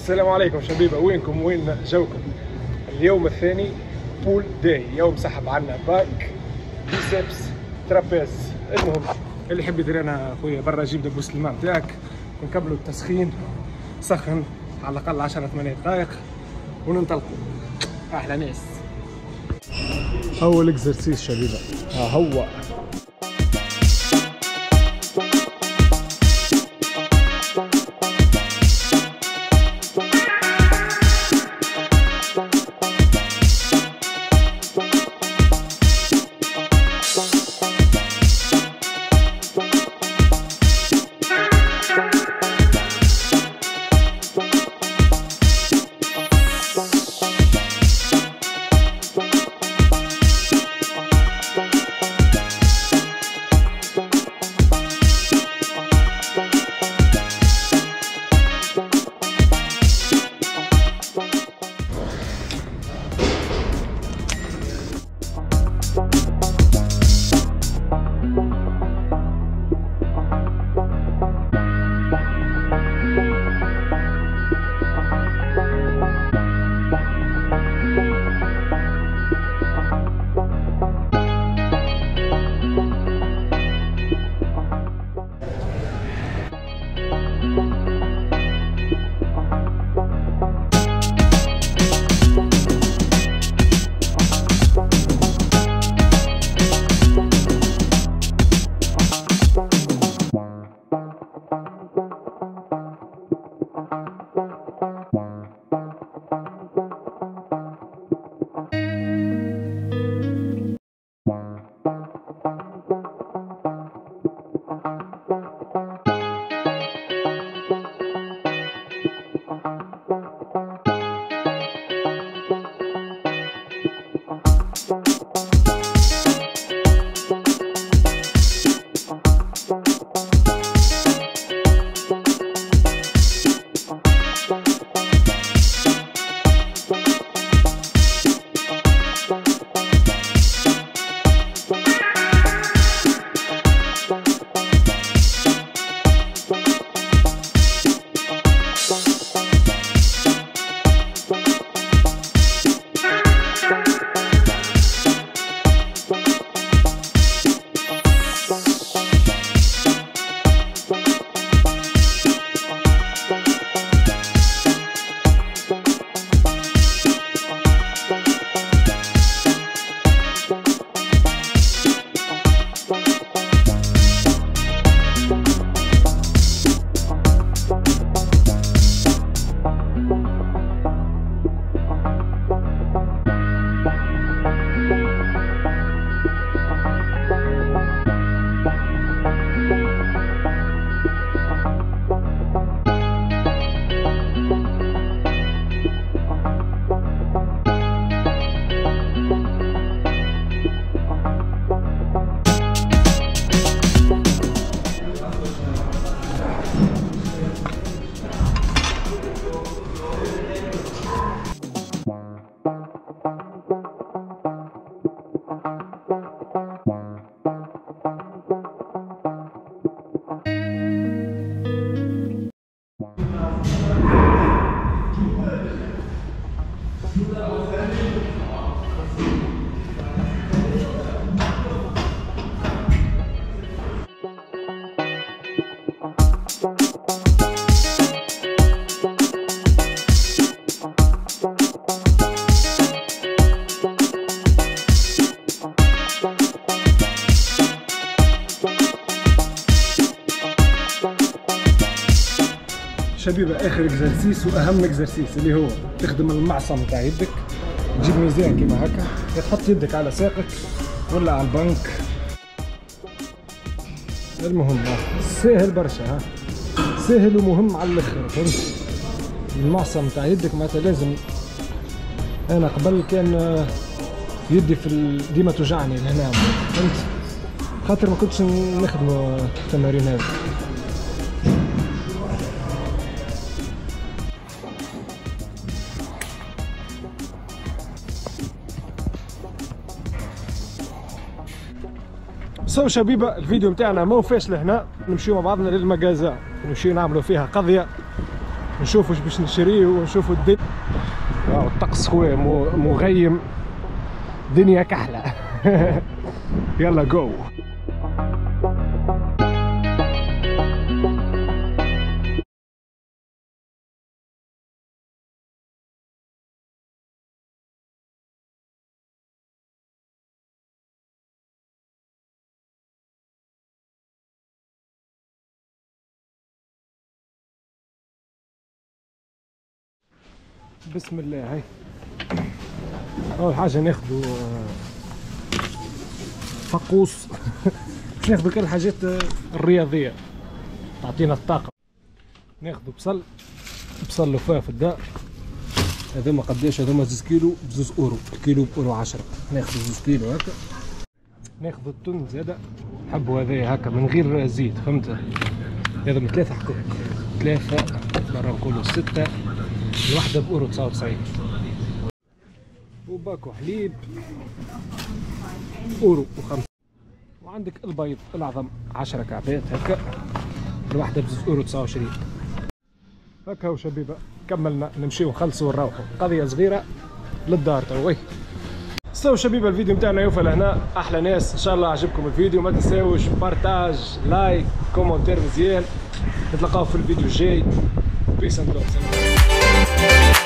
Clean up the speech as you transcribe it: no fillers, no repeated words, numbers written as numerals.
السلام عليكم شبيبه، وينكم وين جوكم؟ اليوم الثاني بول داي، يوم سحب عنا باك بيسبس ترابيز. المهم اللي يحب يدير انا خويا برا جيب دبوس الماء نتاعك ونكملوا التسخين. سخن على الاقل 10-8 دقائق وننطلقوا. احلى ناس. اول اكزرسيس شبيبه ها هو. شبيبه اخر اكزرسيس واهم اكزرسيس اللي هو تخدم المعصم تاع يدك. تجيب ميزان كيما هكا، تحط يدك على ساقك ولا على البنك. المهم سهل برشا، ها سهل ومهم على الاخر، فهمت؟ المعصم تاع يدك معناتها لازم. انا قبل كان يدي ديما توجعني لهنا، فهمت؟ خاطر ما كنتش نخدموا التمارين هذه. سو شبيبه الفيديو متاعنا ما وفاش لهنا، نمشيو مع بعضنا للمجازا، نمشيو نعملوا فيها قضيه نشوفوا ايش باش نشريه ونشوفوا الدنيا. الطقس خويا مغيم، دنيا كحله. يلا جو. بسم الله. هاي اول حاجه ناخذوا فقوس. باش ناخذوا كل الحاجات الرياضيه تعطينا الطاقه. ناخذوا بصل وفاه في الدار. هذوما قداش؟ هذوما 2 كيلو ب2 اورو، الكيلو بأورو 10. ناخذوا 2 كيلو هكا. ناخذوا التن زاده، نحبوا هذايا هكا من غير زيت، فهمت؟ هذا من 3 حكوك، 3 مرة نقولوا 6، الواحدة بأورو 99. وباكو حليب أورو و5. وعندك البيض العظم 10 كعبات هكا، الواحدة بأورو 29. هكا وشبيبة كملنا، نمشيو نخلصوا ونروحوا، قضية صغيرة للدار توي. سو شبيبة الفيديو متاعنا يوفى لهنا، احلى ناس، ان شاء الله عجبكم الفيديو، ما تنساوش بارتاج، لايك، كومنتير مزيان. نتلاقاو في الفيديو الجاي. بيس اند لوف.